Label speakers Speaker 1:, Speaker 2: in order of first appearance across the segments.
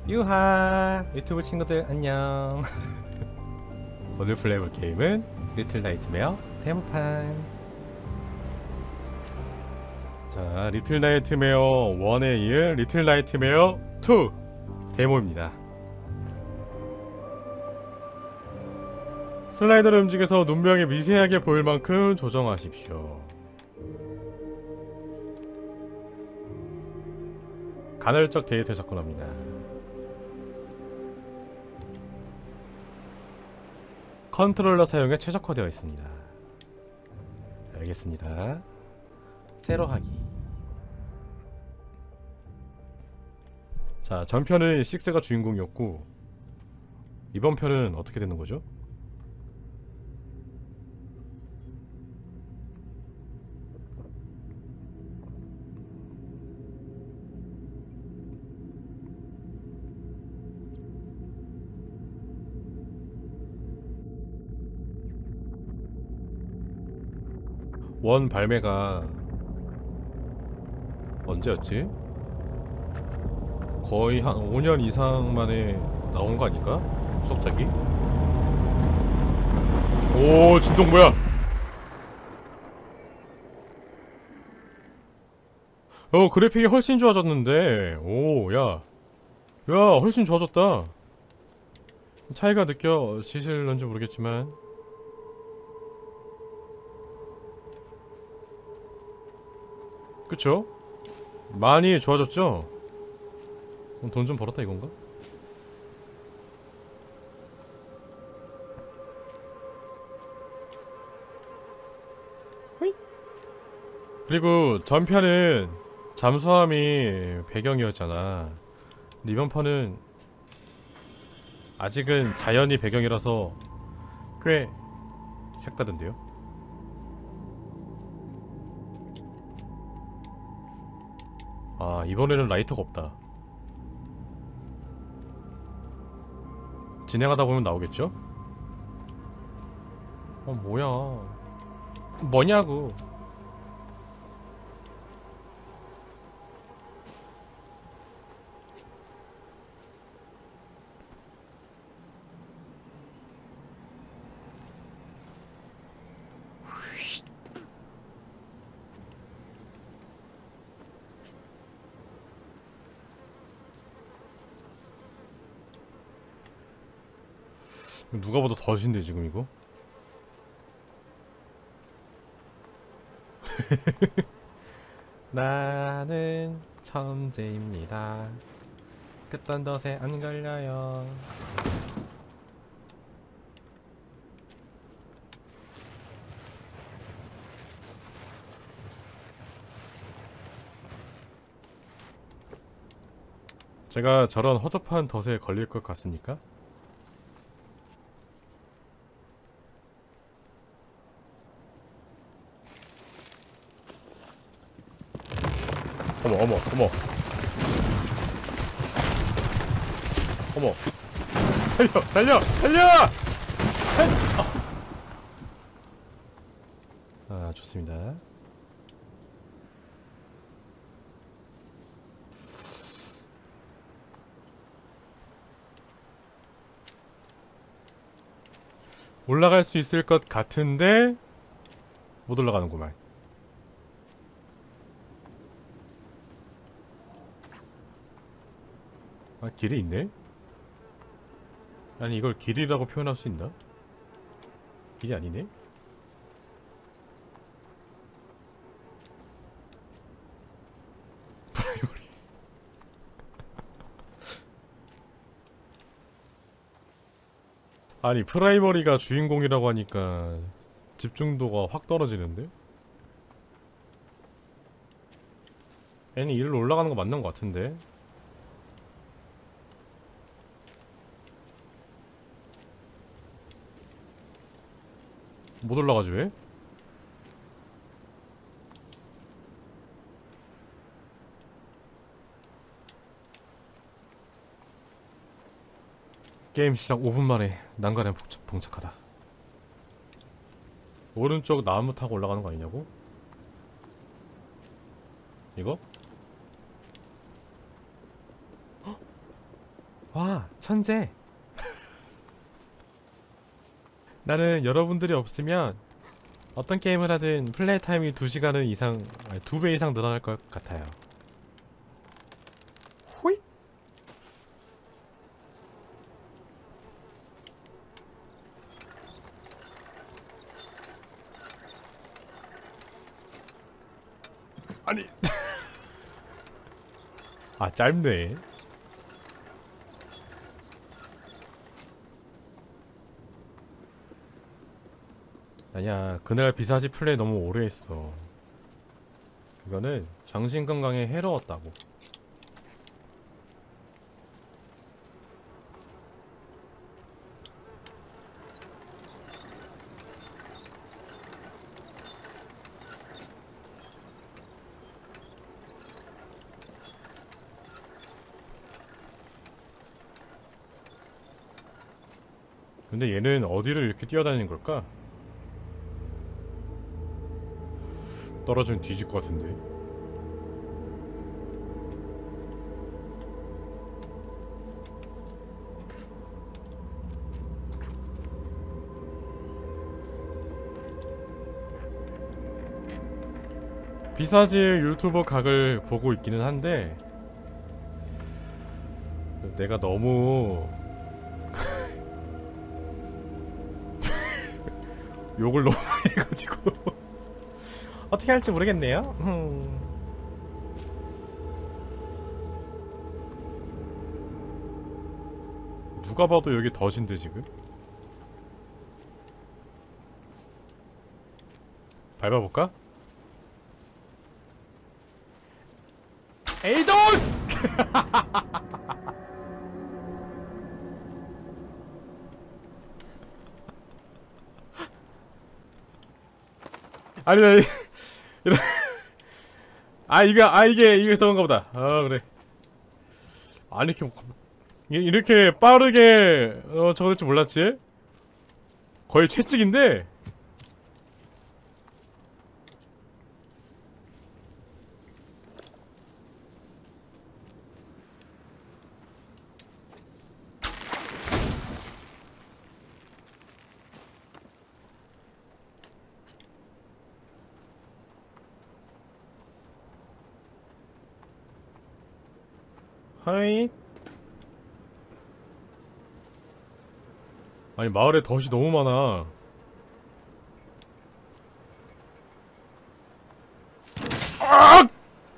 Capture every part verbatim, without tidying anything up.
Speaker 1: 유하 유튜브 친구들 안녕. 오늘 플레이볼 게임은 리틀 나이트메어 데모판. 자, 리틀 나이트메어 일에 이은 리틀 나이트메어 이 데모입니다. 슬라이더를 움직여서 눈명이 미세하게 보일 만큼 조정하십시오. 간헐적 데이터 접근합니다. 컨트롤러 사용에 최적화되어 있습니다. 알겠습니다. 새로 하기. 자, 전편은 식스가 주인공이었고 이번 편은 어떻게 되는 거죠? 원 발매가 언제였지? 거의 한 오 년 이상 만에 나온 거 아닌가? 후속작이? 오, 진동 뭐야? 어, 그래픽이 훨씬 좋아졌는데. 오, 야. 야, 훨씬 좋아졌다. 차이가 느껴지실런지 모르겠지만 그쵸? 많이 좋아졌죠? 돈 좀 벌었다 이건가? 호이? 그리고 전편은 잠수함이 배경이었잖아. 근데 이번 편은 아직은 자연이 배경이라서 꽤 색다른데요? 아, 이번에는 라이터가 없다. 진행하다 보면 나오겠죠? 어, 뭐야. 뭐냐고. 누가 봐도 덫인데 지금 이거? 나는 천재입니다. 끝던 덫에 안 걸려요. 제가 저런 허접한 덫에 걸릴 것 같습니까? 어머 어머 어머 어머. 달려 달려 달려. 달려! 아, 좋습니다. 올라갈 수 있을 것 같은데 못 올라가는구만. 아, 길이 있네? 아니, 이걸 길이라고 표현할 수 있나? 길이 아니네? 프라이머리. 아니, 프라이머리가 주인공이라고 하니까 집중도가 확 떨어지는데? 애니 일로 올라가는 거 맞는 거 같은데? 못 올라가지 왜? 게임 시작 오 분 만에 난간에 봉착, 봉착하다. 오른쪽 나무 타고 올라가는 거 아니냐고? 이거? 와, 천재. 나는 여러분들이 없으면 어떤 게임을 하든 플레이 타임이 두 시간은 이상, 아니, 두 배 이상 늘어날 것 같아요. 호잇! 아니. 아, 짧네. 아니야, 그날 비사지 플레이 너무 오래 했어. 이거는 정신건강에 해로웠다고. 근데 얘는 어디를 이렇게 뛰어다니는 걸까? 떨어지면 뒤질 것 같은데. 비사질 유튜버 각을 보고 있기는 한데 내가 너무 욕을 너무 많이 해가지고 어떻게 할지 모르겠네요. 음. 누가 봐도 여기 덫인데 지금? 밟아볼까? 에이돈! 아니 나 이런 아 이거 아 이게 이게 저건가 보다. 아 그래. 아니 이렇게 이렇게 빠르게 어 저거 될 줄 몰랐지? 거의 채찍인데. 하이. 아니 마을에 덫이 너무 많아. 아!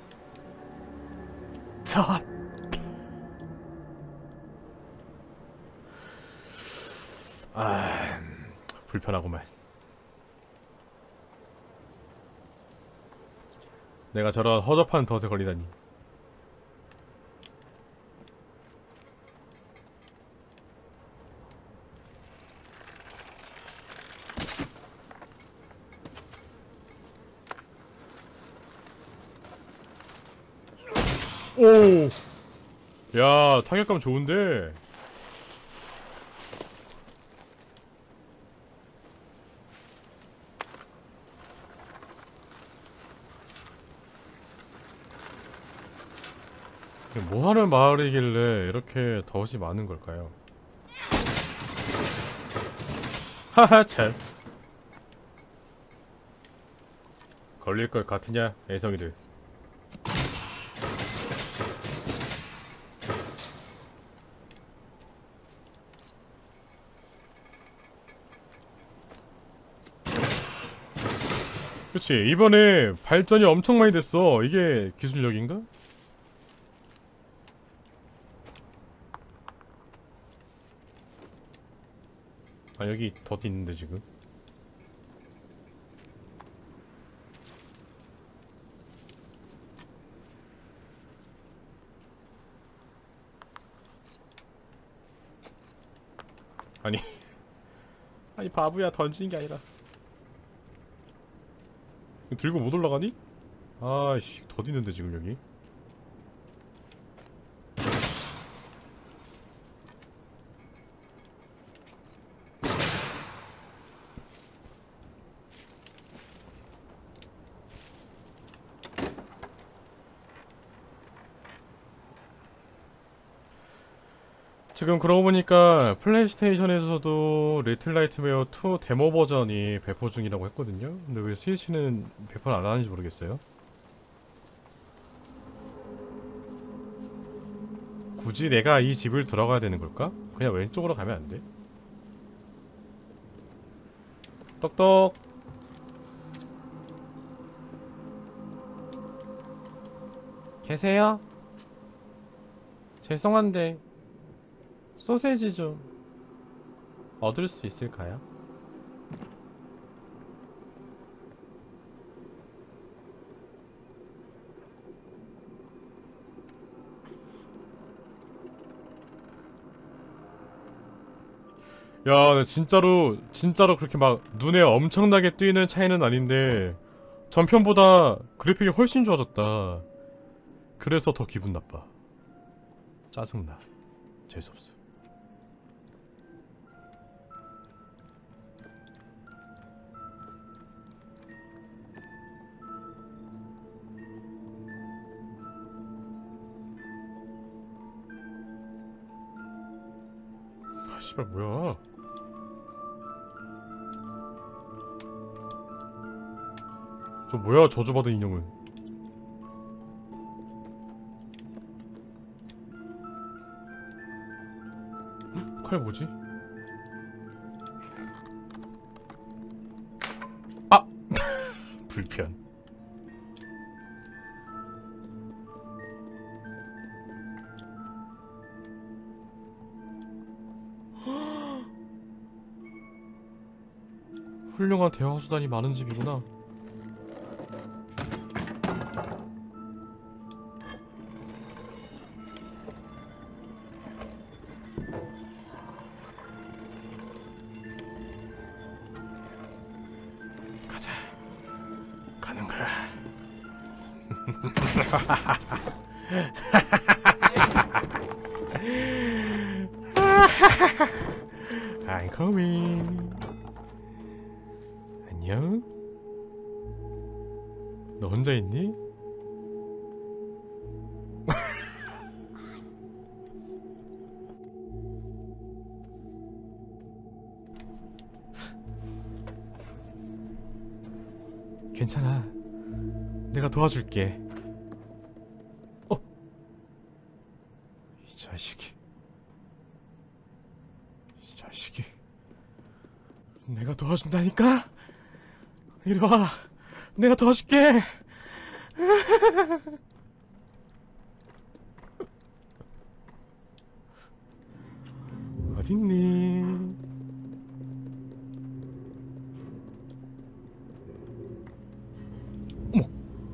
Speaker 1: 덫. 아, 불편하구만. 내가 저런 허접한 덫에 걸리다니. 오! 야, 타격감 좋은데? 뭐하는 마을이길래 이렇게 덫이 많은 걸까요? 하하 참. 걸릴 것 같으냐 애성이들. 그치, 이번에 발전이 엄청 많이 됐어. 이게 기술력인가? 아 여기 덫 있는데 지금. 아니 아니 바보야, 던지는 게 아니라. 들고 못 올라가니? 아이씨, 덫 있는데 지금 여기. 지금 그러고 보니까 플레이스테이션에서도 리틀 나이트메어 투 데모 버전이 배포 중이라고 했거든요. 근데 왜 스위치는 배포를 안 하는지 모르겠어요. 굳이 내가 이 집을 들어가야 되는 걸까? 그냥 왼쪽으로 가면 안 돼? 똑똑. 계세요? 죄송한데 소세지 좀 얻을 수 있을까요? 야, 진짜로 진짜로 그렇게 막 눈에 엄청나게 띄는 차이는 아닌데 전편보다 그래픽이 훨씬 좋아졌다. 그래서 더 기분 나빠. 짜증나. 재수없어. 아, 씨발 뭐야? 저 뭐야 저주받은 인형은. 헉, 칼 뭐지? 아! 불편. 훌륭한 대화수단이 많은 집이구나. 가자. 가는 거야. I'm coming. 안녕? 너 혼자 있니? 괜찮아. 내가 도와줄게. 어? 이 자식이. 이 자식이. 내가 도와준다니까? 이리 와. 내가 도와줄게. 어딨니? 어머.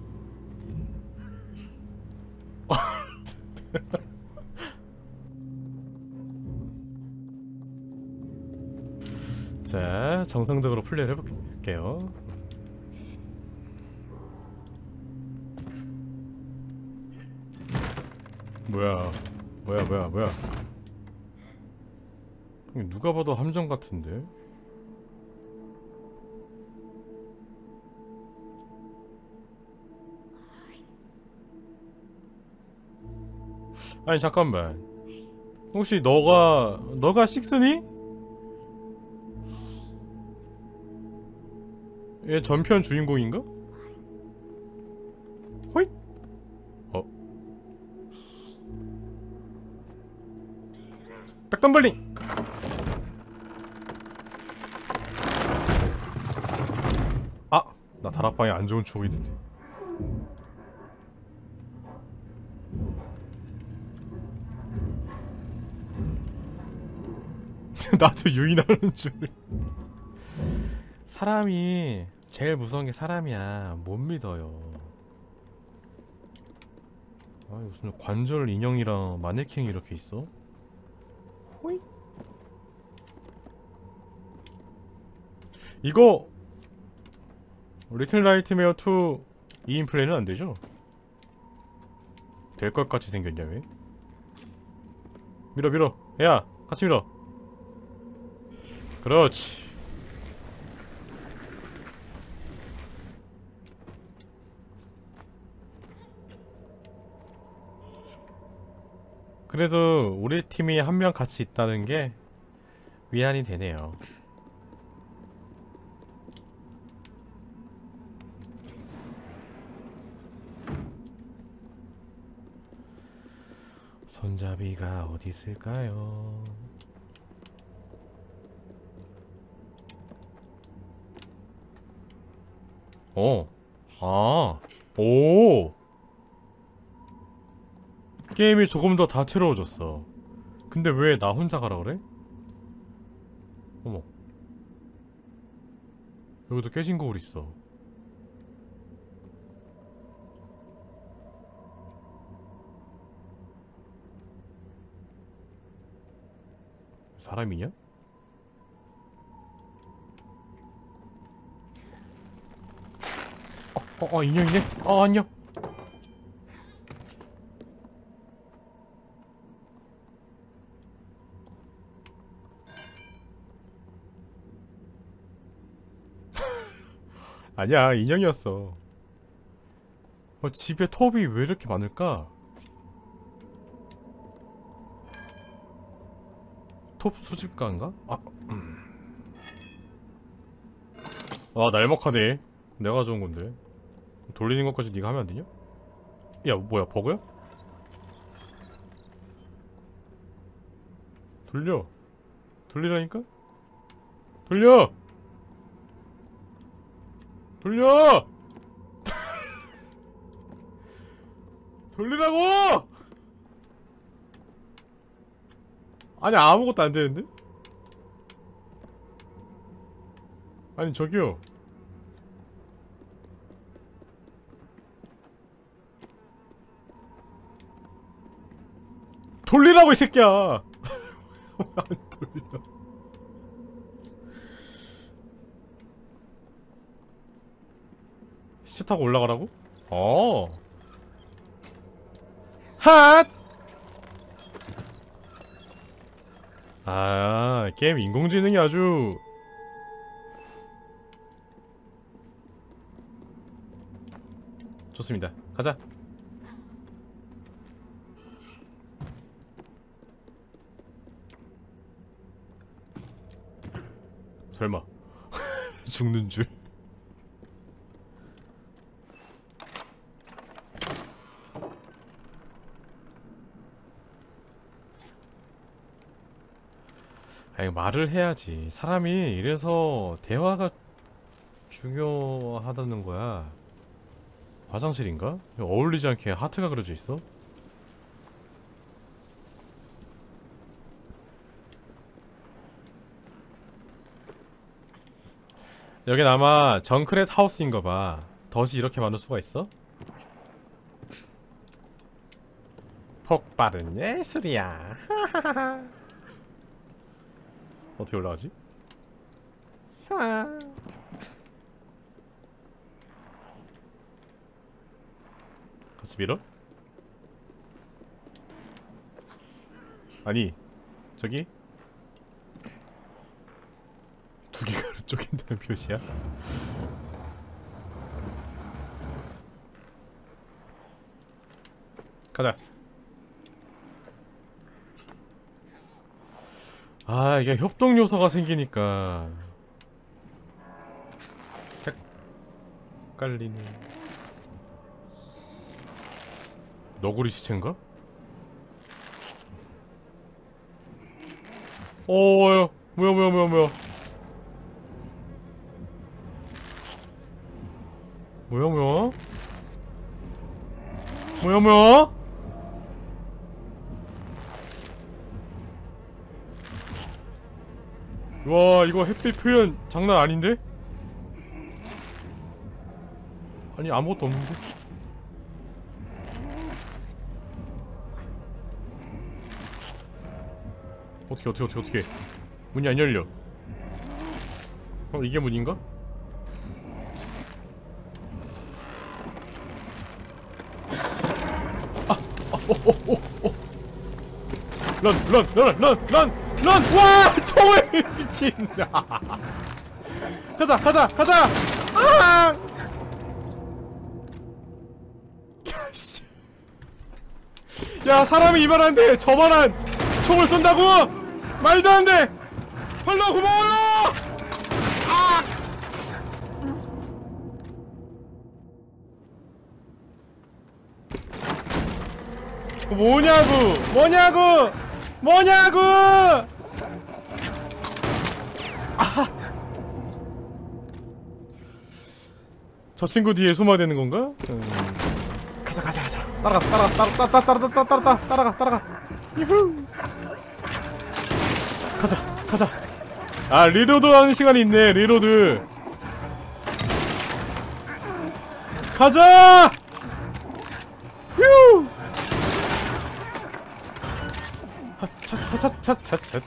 Speaker 1: 자, 정상적으로 플레이를 해볼게요. 뭐야 뭐야 뭐야 뭐야. 누가 봐도 함정 같은데? 아니 잠깐만, 혹시 너가 너가 식스니? 얘 전편 주인공인가? 호잇? 어? 백덤블링! 아! 나 다락방에 안 좋은 추억이 있는데. 나도 유인하는 줄. 사람이 제일 무서운 게 사람이야. 못 믿어요. 아, 무슨 관절 인형이랑 마네킹이 이렇게 있어? 호잇. 이거 리틀 나이트메어 투 이 인 플레이는 안 되죠? 될 것 같이 생겼냐 왜? 밀어 밀어. 야 같이 밀어. 그렇지. 그래도 우리 팀이 한 명 같이 있다는 게 위안이 되네요. 손잡이가 어디 있을까요? 어. 아. 오. 게임이 조금 더 다채로워졌어. 근데 왜 나 혼자 가라 그래? 어머. 여기도 깨진 거울 있어. 사람이냐? 어, 어, 어, 인형이네? 어, 안녕. 아니야, 인형이었어. 어, 집에 톱이 왜 이렇게 많을까? 톱 수집가인가? 아, 음. 아, 날먹하네. 내가 좋은 건데. 돌리는 것까지 네가 하면 안 되냐? 야, 뭐야, 버그야? 돌려. 돌리라니까? 돌려! 돌려! 돌리라고! 아니, 아무것도 안 되는데? 아니, 저기요. 돌리라고, 이 새끼야! 왜 안 돌려? 시체 타고 올라가라고? 어. 핫! 아, 게임 인공지능이 아주 좋습니다. 가자. 설마 죽는 줄. 아니, 말을 해야지. 사람이 이래서 대화가 중요하다는 거야. 화장실인가? 어울리지 않게 하트가 그려져 있어? 여긴 아마 정크렛 하우스인가봐. 덫이 이렇게 많을 수가 있어? 폭발은 예술이야. 어떻게 올라가지? 같이 밀어? 아니, 저기 두 개가 쪼갠다는 표시야? 가자. 아, 이게 협동 요소가 생기니까 헷갈리네. 너구리 시체인가? 어, 뭐야, 뭐야, 뭐야, 뭐야, 뭐야, 뭐야, 뭐야, 뭐야, 뭐야? 와, 이거 햇빛 표현 장난 아닌데? 아니, 아무것도 없는데? 어떻게 어떻게 어떻게 어떻게 문이 안 열려. 어, 이게 문인가? 아! 아! 오! 오! 오! 오! 런! 런! 런! 런! 런! 런! 와! 총을! 미친! 가자! 가자! 가자! 아! 야씨. 야, 사람이 이만한데 저만한 총을 쏜다고? 말도 안 돼! 헐러 고마워요! 아! 뭐냐고! 뭐냐고! 뭐냐고! 아! 저 친구 뒤에 숨어야 되는 건가? 음. 가자 가자 가자. 따라가 따라가 따라 따라 따라 따라 따라 따라 따라가 따라가. 유후. 가자 가자. 아, 리로드 하는 시간이 있네. 리로드. 가자. 휴. 차차차차차차.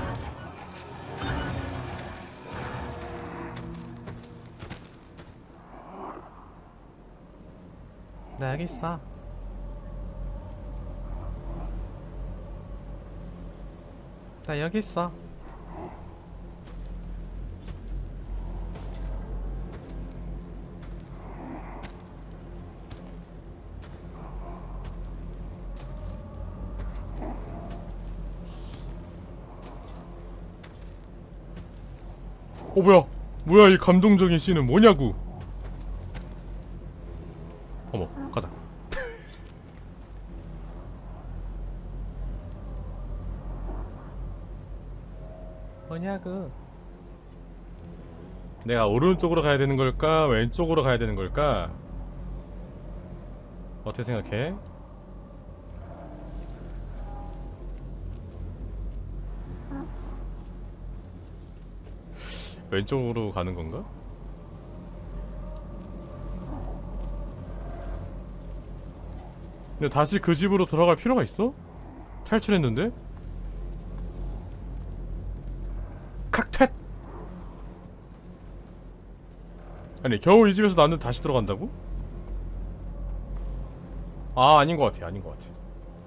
Speaker 1: 나 여기 있어. 나 여기 있어. 어, 뭐야? 뭐야, 이 감동적인 씬은 뭐냐고? 어머, 가자. 뭐냐고? 내가 오른쪽으로 가야 되는 걸까? 왼쪽으로 가야 되는 걸까? 어떻게 생각해? 왼쪽으로 가는 건가? 근데 다시 그 집으로 들어갈 필요가 있어? 탈출했는데? 칵텟! 아니, 겨우 이 집에서 나는 다시 들어간다고? 아, 아닌 것 같아, 아닌 것 같아.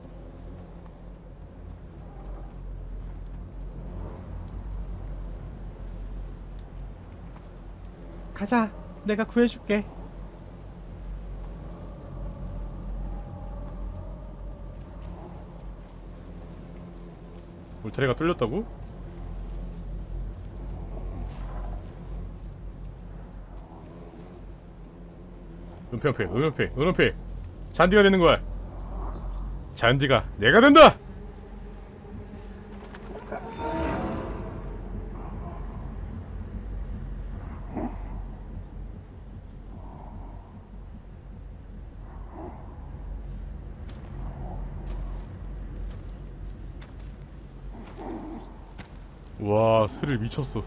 Speaker 1: 가자, 내가 구해줄게. 울타리가 뚫렸다고? 은폐, 은폐, 은폐, 은폐. 잔디가 되는 거야. 잔디가 내가 된다! 와, 스릴 미쳤어.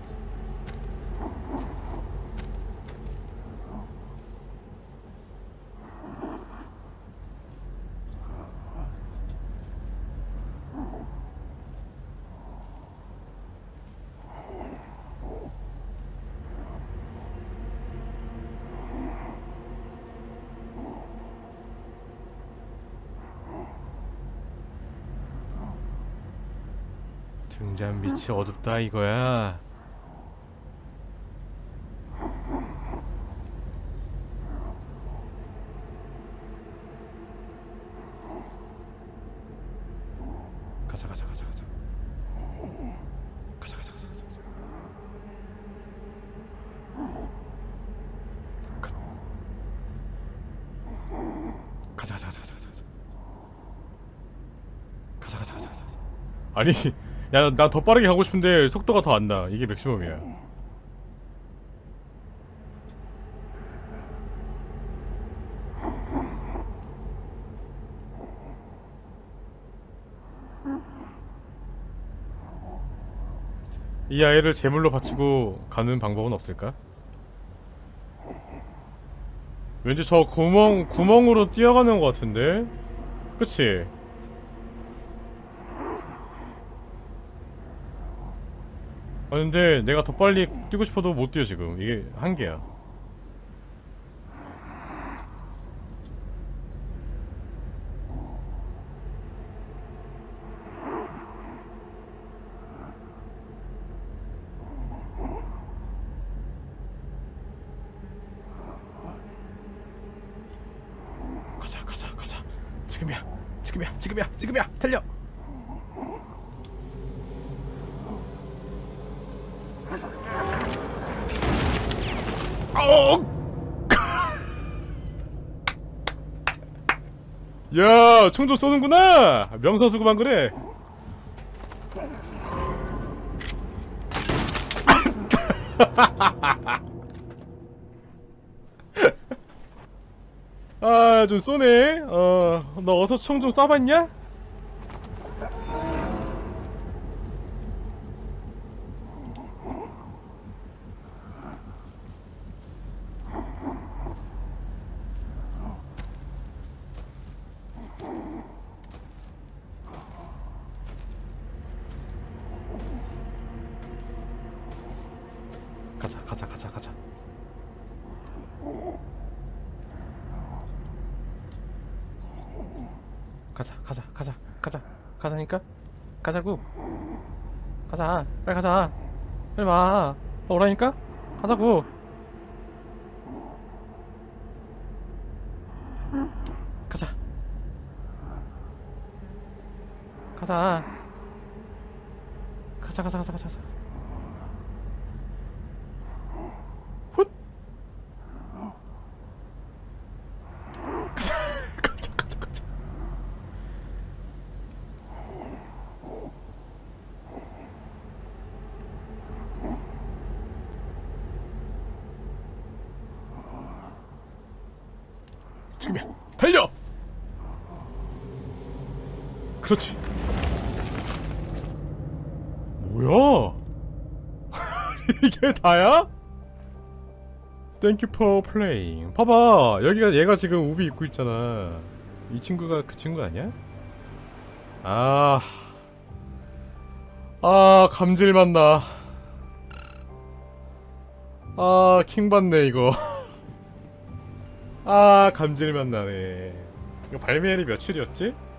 Speaker 1: 등잔 밑이 어둡다 이거야. 가자 가자 가자 가자. 가자 가자 가자 가자. 가자 가자 가자 가자 가자. 가자 가자 가자 가자. 아니, 야, 나 더 빠르게 가고 싶은데 속도가 더 안 나. 이게 맥시멈이야. 이 아이를 제물로 바치고 가는 방법은 없을까? 왠지 저 구멍, 구멍으로 뛰어가는 것 같은데? 그치? 아, 근데 내가 더 빨리 뛰고 싶어도 못 뛰어 지금. 이게 한계야. 가자 가자 가자. 지금이야. 지금이야 지금이야 지금이야 달려. 어! 야, 총 좀 쏘는구나. 명사수고만 그래. 아, 좀 쏘네. 어, 너 어서 총 좀 쏴봤냐? 가자, 가자, 가자, 가자. 가자, 가자, 가자, 가자, 가자니까. 가자고. 가자, 빨리 가자. 빨리 와. 오라니까. 가자고. 가자. 가자. 가자, 가자, 가자, 가자. 훗. 가자, 가자, 가자, 가자. 지금이야. 달려. 그렇지. 뭐야? 이게 다야? Thank you for playing. 봐봐, 여기가 얘가 지금 우비 입고 있잖아. 이 친구가 그 친구 아니야? 아, 아 감질맛 나. 아 킹받네 이거. 아 감질맛 나네. 이거 발매일이 며칠이었지?